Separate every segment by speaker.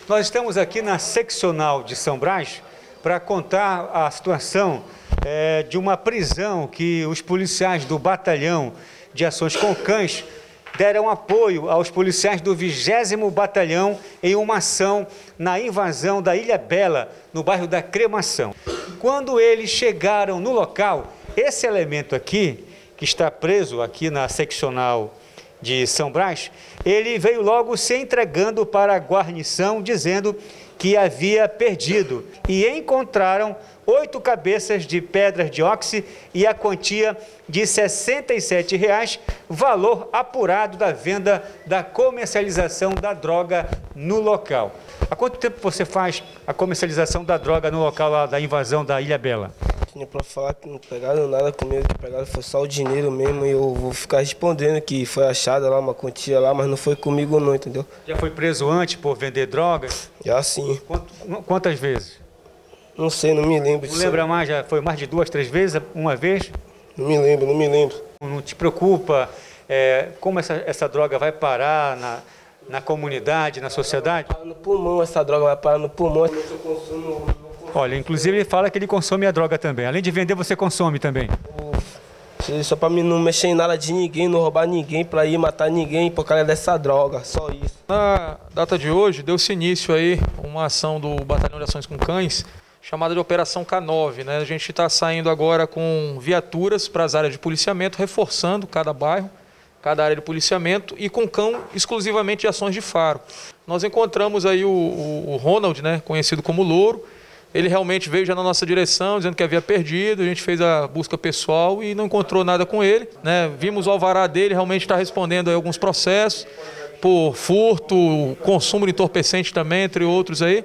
Speaker 1: Nós estamos aqui na seccional de São Brás para contar a situação de uma prisão que os policiais do Batalhão de Ações com Cães deram apoio aos policiais do 20º Batalhão em uma ação na invasão da Ilha Bela, no bairro da Cremação. Quando eles chegaram no local, esse elemento aqui, que está preso aqui na seccional de São Brás, ele veio logo se entregando para a guarnição, dizendo que havia perdido, e encontraram 8 cabeças de pedras de óxido e a quantia de R$ 67,00, valor apurado da venda da comercialização da droga no local. Há quanto tempo você faz a comercialização da droga no local lá da invasão da Ilha Bela?
Speaker 2: Para falar que não pegaram nada comigo, pegaram foi só o dinheiro mesmo, e eu vou ficar respondendo que foi achada lá uma quantia lá, mas não foi comigo não, entendeu?
Speaker 1: Já foi preso antes por vender drogas?
Speaker 2: Já sim.
Speaker 1: Quantas vezes?
Speaker 2: Não sei, não me lembro.
Speaker 1: Não lembra mais? Já foi mais de 2, 3 vezes? Uma vez?
Speaker 2: Não me lembro.
Speaker 1: Não te preocupa como essa droga vai parar na comunidade, na sociedade?
Speaker 2: No pulmão, essa droga vai parar no pulmão.
Speaker 1: Olha, inclusive ele fala que ele consome a droga também. Além de vender, você consome também.
Speaker 2: Só para mim não mexer em nada de ninguém, não roubar ninguém, para ir matar ninguém por causa dessa droga, só isso.
Speaker 3: Na data de hoje, deu-se início aí uma ação do Batalhão de Ações com Cães, chamada de Operação K9, né? A gente está saindo agora com viaturas para as áreas de policiamento, reforçando cada bairro, cada área de policiamento, e com cão exclusivamente de ações de faro. Nós encontramos aí o Ronald, né, conhecido como Louro. Ele realmente veio já na nossa direção, dizendo que havia perdido. A gente fez a busca pessoal e não encontrou nada com ele, né? Vimos o alvará dele, realmente está respondendo a alguns processos por furto, consumo de entorpecente também, entre outros aí.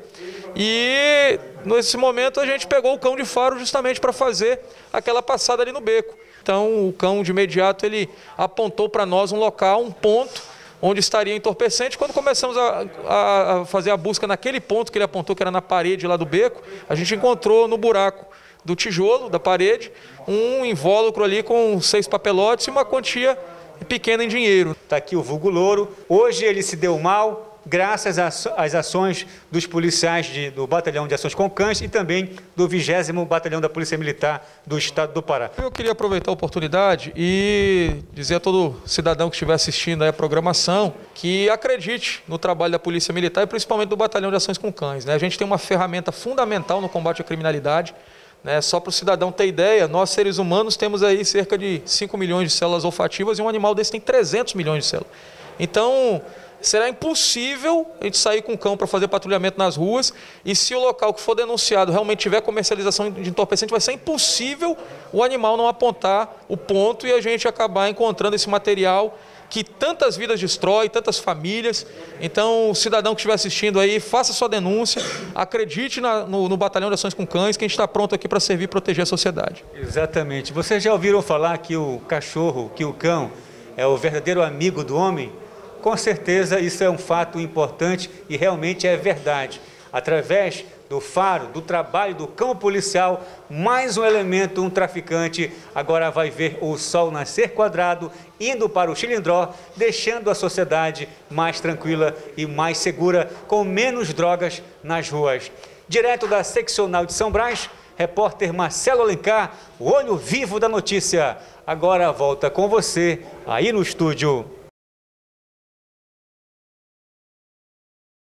Speaker 3: E nesse momento a gente pegou o cão de faro justamente para fazer aquela passada ali no beco. Então o cão de imediato ele apontou para nós um local, um ponto, onde estaria entorpecente. Quando começamos a fazer a busca naquele ponto que ele apontou, que era na parede lá do beco, a gente encontrou no buraco do tijolo, da parede, um invólucro ali com 6 papelotes e uma quantia pequena em dinheiro.
Speaker 1: Está aqui o vulgo Louro. Hoje ele se deu mal graças às ações dos policiais do Batalhão de Ações com Cães e também do 20º Batalhão da Polícia Militar do Estado do Pará.
Speaker 3: Eu queria aproveitar a oportunidade e dizer a todo cidadão que estiver assistindo a programação que acredite no trabalho da Polícia Militar e principalmente do Batalhão de Ações com Cães, né? A gente tem uma ferramenta fundamental no combate à criminalidade, né? Só para o cidadão ter ideia, nós seres humanos temos aí cerca de 5 milhões de células olfativas e um animal desse tem 300 milhões de células. Então, será impossível a gente sair com o cão para fazer patrulhamento nas ruas, e se o local que for denunciado realmente tiver comercialização de entorpecente, vai ser impossível o animal não apontar o ponto e a gente acabar encontrando esse material que tantas vidas destrói, tantas famílias. Então, o cidadão que estiver assistindo aí, faça sua denúncia, acredite no Batalhão de Ações com Cães, que a gente está pronto aqui para servir e proteger a sociedade.
Speaker 1: Exatamente. Vocês já ouviram falar que o cachorro, que o cão é o verdadeiro amigo do homem? Com certeza isso é um fato importante e realmente é verdade. Através do faro, do trabalho do cão policial, mais um elemento, um traficante, agora vai ver o sol nascer quadrado, indo para o Chilindró, deixando a sociedade mais tranquila e mais segura, com menos drogas nas ruas. Direto da seccional de São Brás, repórter Marcelo Alencar, o olho vivo da notícia. Agora volta com você aí no estúdio.